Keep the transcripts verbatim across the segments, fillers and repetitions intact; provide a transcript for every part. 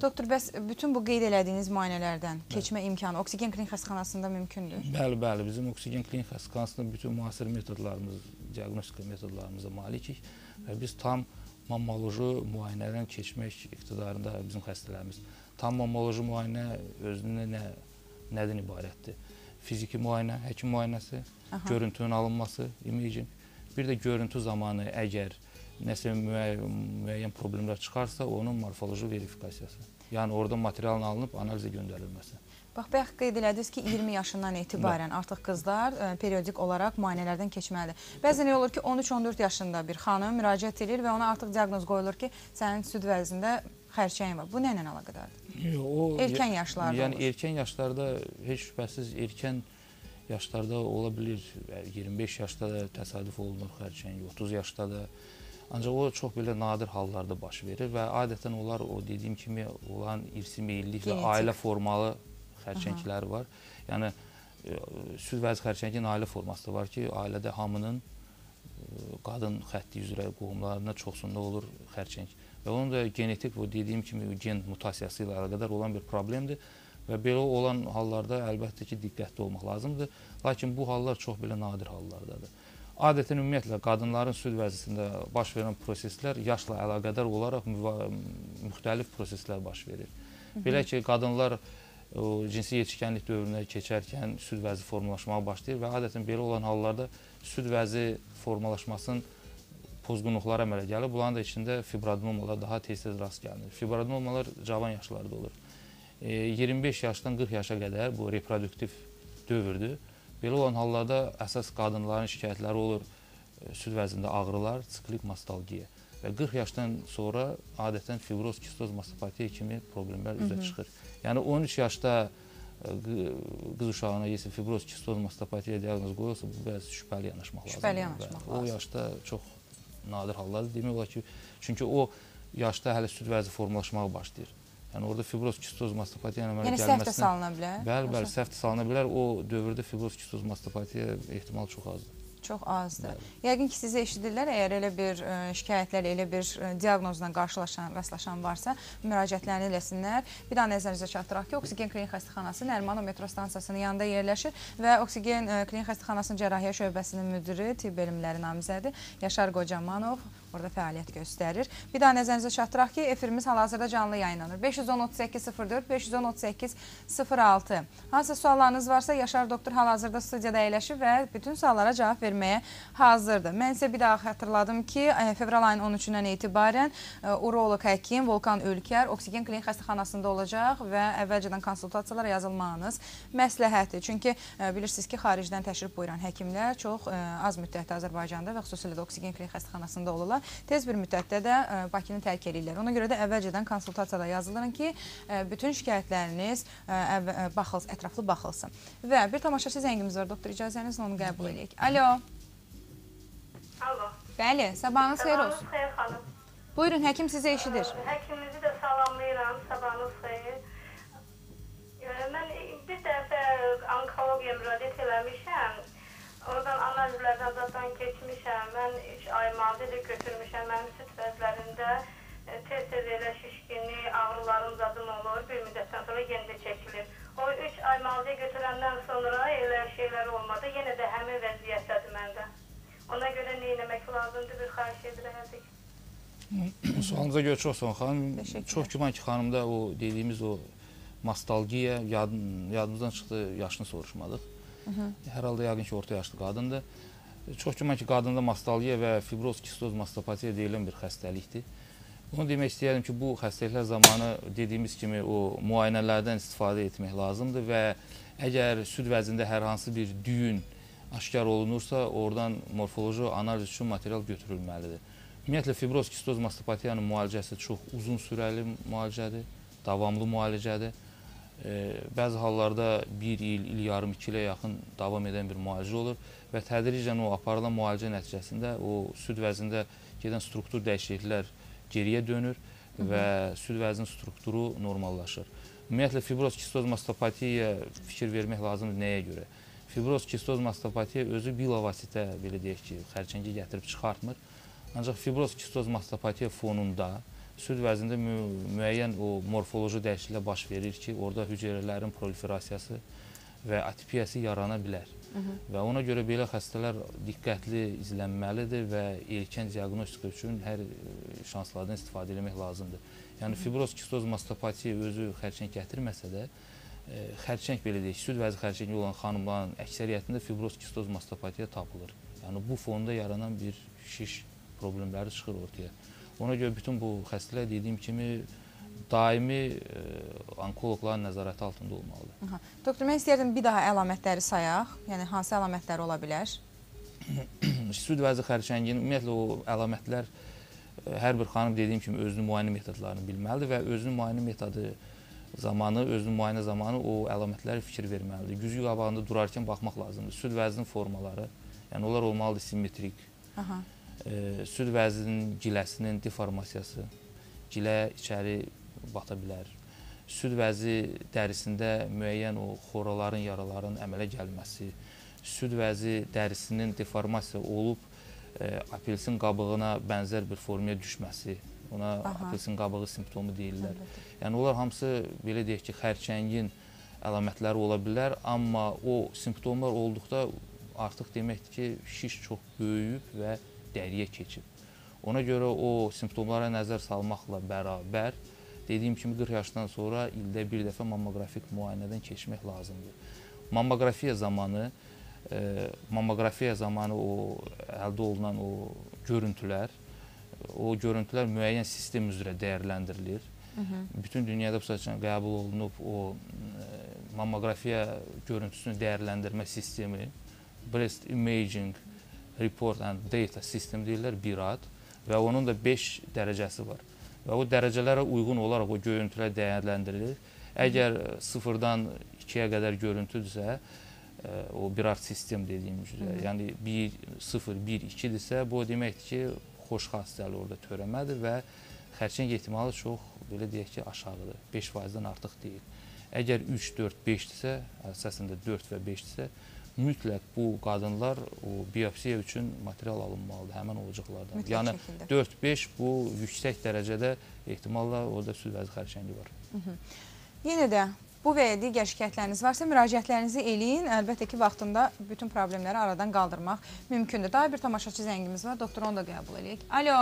Doktor, bəs bütün bu qeyd elədiyiniz müayinələrdən keçmə imkanı Oksigen Klinik Xəstəxanasında mümkündür? Bəli, bəli. Bizim Oksigen Klinik Xəstəxanasında bütün müasir metodlarımız, diaqnostika metodlarımıza malikik və biz tam mammoloji müayinədən keçmək iqtidarında bizim xəstələrimiz. Tam mammoloji müayinə özünə nə, nədən ibarətdir? Fiziki müayinə, həkim müayinəsi, Aha. görüntünün alınması, imaging. Bir də görüntü zamanı əgər nəsə müəyyən problemlər çıxarsa, onun morfoloji verifikasiyası. Yəni orada materialın alınıb analizə göndərilməsi. Bax, bayaq qeyd elədiniz ki, iyirmi yaşından etibarən Bə. artıq qızlar e, periodik olaraq müayinələrdən keçməlidir. Bəzən elə olur ki, on üç on dörd yaşında bir xanım müraciət edir və ona artıq diaqnoz qoyulur ki, sənin süd vəzində xərçəyin var. Bu nə ilə əlaqədardır? Yox, o erkən yaşlarda yəni olur. Erkən yaşlarda heç şübhəsiz erkən yaşlarda ola bilir. iyirmi beş yaşda da təsadüf olunur xərçəyin, otuz yaşda da. Ancaq o çox belə nadir hallarda baş verir və adətən onlar o dediyim kimi olan irsi meyillik və ailə formalı xərçəngləri var. Yəni süd vəzi xərçəngin ailə forması da var ki, ailədə hamının qadın xətti üzrə qohumlarına çoxsunda olur xərçəng. Və onun da genetik, o dediyim kimi gen mutasiyası ilə əlaqədar olan bir problemdir və belə olan hallarda əlbəttə ki, diqqətli olmaq lazımdır. Lakin bu hallar çox belə nadir hallardadır. Adətən ümumiyyətlə qadınların süd vəzisində baş verən proseslər yaşla əlaqədar olaraq müxtəlif proseslər baş verir. Belə ki, qadınlar o, cinsi yetişkənlik dövrünə keçərkən süd vəzi formalaşmağa başlayır və adətən belə olan hallarda süd vəzi formalaşmasının pozğunluqlara əmələ gəlir. Bunların da içində fibroadenomalar daha tez-tez rast gəlinir. Fibroadenomalar cavan yaşlarda olur. E, iyirmi beş yaşdan qırx yaşa qədər bu reproduktiv dövrdür. Belə olan hallarda əsas qadınların şikayətləri olur süd vəzində ağrılar, siklik mastalgiya və qırx yaşdan sonra adətən fibroz, kistoz, mastopatiya kimi problemlər üzə çıxır. Yəni on üç yaşda qız uşağına yesin fibroz, kistoz, mastopatiya diaqnozu qoyulsa, bu bəzi şübhəli yanaşmaq lazımdır. Şübhəli yanaşmaq lazım. O yaşda çox nadir hallardır. Demək olar ki, çünki o yaşda hələ süd vəzi formalaşmağa başlayır. Yəni orada fibroz, kistoz, mastopatiya əmələ gəlməsinə... Yəni səhv də salına bilər? Bəli, bəli, səhv də salına bilər. O dövrdə fibroz, kistoz, mastopatiya ehtimal çox azdır. Çox azdır. Bəli. Yəqin ki, sizi eşidirlər, əgər elə bir ə, şikayətlərlə, elə bir ə, diaqnozla qarşılaşan, rastlaşan varsa, müraciətlərini eləsinlər. Bir daha nəzərinizə çatdıraq ki, Oksigen Klinik Xəstəxanası Nərimanov metro stansiyasının yanında yerləşir və Oksigen ə, Klinik Xəstəxanasının Cərrahiyyə şöbəsinin müdiri, tibb elmləri namizədi Yaşar Qocamanov orada fəaliyyət göstərir. Bir daha nəzərinizə çatdıraq ki, efirimiz hal-hazırda canlı yayınlanır. beş yüz on otuz səkkiz sıfır dörd, beş yüz on otuz səkkiz sıfır altı. Hansısa suallarınız varsa, Yaşar doktor hal-hazırda studiyada əyləşir və bütün suallara cavab verməyə hazırdır. Mən sizə bir daha xatırladım ki, fevral ayının on üçündən etibarən uroloq həkim Volkan Ülkər Oksigen Klinik Xəstəxanasında olacaq və əvvəlcədən konsultasiyalara yazılmağınız məsləhətdir. Çünki bilirsiniz ki, xaricdən təşrif buyuran həkimlər çox az müddətdə Azərbaycanda və xüsusilə də Oksigen Klinik Xəstəxanasında olurlar. Tez bir müddətdə də Bakını tərk edirlər. Ona görə də əvvəlcədən konsultasiyada yazılır ki, bütün şikayətləriniz baxılsın, ətraflı baxılsın. Və bir tamaşaçı zəngimiz var, doktor, icazənizlə onu qəbul edək. Alo. Alo. Bəli, sabahınız xeyir olsun. Sabahınız xeyir xanım. Buyurun, həkim sizə eşidir. Həkimimizi də salamlayıram, sabahınız xeyir. Mən bir dəfə onkologiya müraciət eləmişəm. Oradan analizlərdən zaten keçmişəm. Mən üç ay mazidə götürmüşəm. Mənim süd vəzlərində tez-tez elə şişkinlik, ağrılarım zadım olur. Bir müddətdən sonra yenə də çəkilir. O üç ay mazidə götürəndən sonra elə şeylər olmadı. Yenə də həmin vəziyyətdədir məndə. Ona görə nə etmək lazımdır? Bir xahiş edirəm. Sualınıza görə çox sağ olun xanım. Çox güman ki, xanımda o dediyimiz o mastalgiya yadımızdan çıxdı, yaşını soruşmadıq. Hər halda yəqin ki, orta yaşlı qadındır. Çox güman ki, qadında mastalgiya və fibroz, kistoz, mastopatiya deyilən bir xəstəlikdir. Bunu demək istəyərdim ki, bu xəstəliklər zamanı dediyimiz kimi o müayinələrdən istifadə etmək lazımdır və əgər süd vəzində hər hansı bir düyün aşkar olunursa, oradan morfoloji analiz üçün material götürülməlidir. Ümumiyyətlə, fibroz, kistoz, mastopatiyanın müalicəsi çox uzun sürəli müalicədir, davamlı müalicədir. Bəzi hallarda bir il, il yarım, iki ilə yaxın davam edən bir müalicə olur və tədricən o aparılan müalicə nəticəsində o süd vəzində gedən struktur dəyişikliklər geriyə dönür və süd vəzinin strukturu normallaşır. Ümumiyyətlə, fibroz, kistoz, mastopatiya fikir vermək lazımdır nəyə görə? Fibroz, kistoz, mastopatiya özü bilavasitə, belə deyək ki, xərçəngi gətirib çıxartmır. Ancaq fibroz, kistoz, mastopatiya fonunda süd vəzində mü müəyyən o morfoloji dəyişikliklər baş verir ki, orada hüceyrələrin proliferasiyası və atipiyası yarana bilər. Hı -hı. Və ona görə belə xəstələr diqqətli izlənməlidir və erkən diaqnostika üçün hər şanslardan istifadə etmək lazımdır. Yəni fibroz, kistoz, mastopatiya özü xərçəng gətirməsə də, xərçəng belə deyək, süd vəzi xərçəngi olan xanımların əksəriyyətində fibroz, kistoz, mastopatiya tapılır. Yəni bu fonda yaranan bir şiş problemləri çıxır ortaya. Ona görə bütün bu xəstələr dediyim kimi daimi e, onkoloqların nəzarəti altında olmalıdır. Aha. Doktor, mən istəyərdim bir daha əlamətləri sayaq. Yəni hansı əlamətlər ola bilər? Süd vəzi xərçənginin ümumiyyətlə o əlamətlər hər bir xanım dediyim kimi özünün müayinə metodlarını bilməlidir və özünün müayinə metodu zamanı, özünün müayinə zamanı o əlamətləri fikir verməlidir. Güzgü qabağında durarkən baxmaq lazımdır. Süd vəzinin formaları, yəni onlar olmalıdır simmetrik. Aha. E, süd vəzinin giləsinin deformasiyası, gilə içəri bata bilər. Süd vəzi dərisində müəyyən o xoraların, yaraların əmələ gəlməsi, süd vəzi dərisinin deformasiya olub e, apelsin qabığına bənzər bir formaya düşməsi, ona Aha. apelsin qabığı simptomu deyirlər. Evet. Yəni onlar hamısı belə deyək ki, xərçəngin əlamətləri ola bilər, amma o simptomlar olduqda artıq deməkdir ki, şiş çox böyüyüb və dəriyə keçib. Ona görə o simptomlara nəzər salmaqla bərabər, dediyim kimi qırx yaşdan sonra ildə bir dəfə mammoqrafik müayinədən keçmək lazımdır. Mammoqrafiya zamanı, e, mammoqrafiya zamanı o əldə olunan o görüntülər, o görüntülər müəyyən sistem üzrə dəyərləndirilir. Hı -hı. Bütün dünyada bu səbəbdən qəbul olunub o e, mammoqrafiya görüntüsünü dəyərləndirmə sistemi, Breast Imaging Report and Data System deyirlər, bir ad və onun da beş dərəcəsi var. Və o dərəcələrə uyğun olaraq o görüntülər dəyərləndirilir. Əgər sıfırdan ikiyə qədər görüntüdürsə, o bir ad sistem dediyim üzrə, yəni bir, sıfır, bir, ikidirsə, bu deməkdir ki, xoş xassəli orada törəmədir və xərçəng ehtimalı çox, belə deyək ki, aşağıdır, beş faizdən artıq deyil. Əgər üç, dörd, beşdirsə, əsasında dörd və beşdirsə, mütləq bu qadınlar o biopsiya üçün material alınmalıdır həmən olacaqlardan. Mütləq yəni dörd beş bu yüksək dərəcədə ehtimalla orada süd vəzi xərçəngi var. Hı -hı. Yenə də bu və ya digər şikayətləriniz varsa müraciətlərinizi eləyin. Əlbəttə ki, vaxtında bütün problemləri aradan qaldırmaq mümkündür. Daha bir tamaşaçı zəngimiz var. Doktor, onu da qəbul edək. Alo.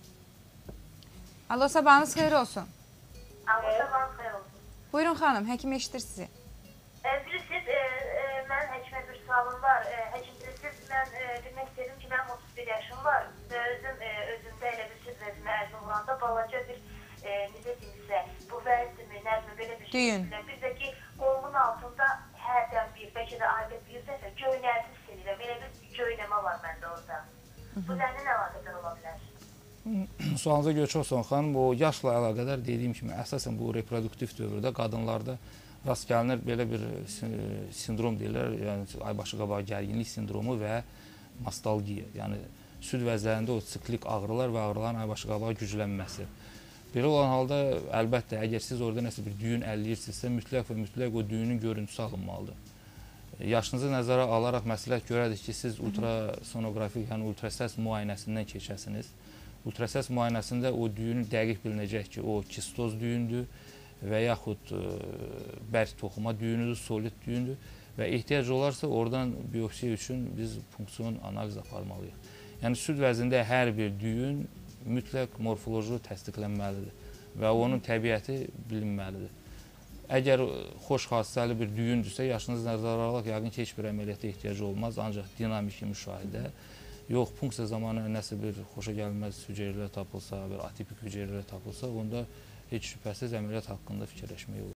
Alo, sabahınız xeyir olsun. Alo, sabahınız xeyir olsun. Buyurun xanım, həkim eşitir sizi. E, bilirsiniz, e, e, mən həkimə bir sualım var. E, həkim bilirsiniz, mən e, bilmək istədim ki, mənim otuz bir yaşım var. Özüm, e, özümdə elə bir süd vəzimə ərzim olanda balaca bir, e, necə deyimsə, bu vəzimi, nəzmi, belə bir Düyün. şey. Bir də ki, qolumun altında hərdən bir, bəlkə də ayda bir dəfə göynərdi istəyirəm. Elə bir göynəmə var məndə orada. Bu zənin əlaqədar ola bilər. Sualınıza görə çox son xanım, o yaşla əlaqədar dediyim kimi, əsasən bu reproduktiv dövrdə qadınlarda rast gəlinir belə bir sindrom deyirlər, yəni aybaşı qabağı gərginlik sindromu və mastalgiya, yəni süd vəzlərində o siklik ağrılar və ağrıların aybaşı qabağı güclənməsi. Belə olan halda əlbəttə, əgər siz orada nəsə bir düyün əlləyirsizsə, mütləq və mütləq o düyünün görüntüsü alınmalıdır. Yaşınızı nəzərə alaraq məsləhət görədik ki, siz ultrasonoqrafik, yəni ultrasəs müayinəsindən keçəsiniz. Ultrasəs müayinəsində o düyün dəqiq bilinəcək ki, o kistoz düyündür və yaxud e, bərk toxuma düyünüdür, solid düyündür və ehtiyac olarsa oradan biopsiya üçün biz punksion analiz aparmalıyıq. Yəni süd vəzində hər bir düyün mütləq morfoloji təsdiqlənməlidir və onun təbiəti bilinməlidir. Əgər xoş xassəli bir düyündürsə, yaşınız nəzərə alaraq yəqin ki, heç bir əməliyyata ehtiyac olmaz, ancaq dinamiki müşahidə. Yox, punksiya zamanı nəsə bir xoşa gəlməz hüceyrələr tapılsa, bir atipik hüceyrələr tapılsa, onda heç şübhəsiz əməliyyat haqqında fikirləşmək olur.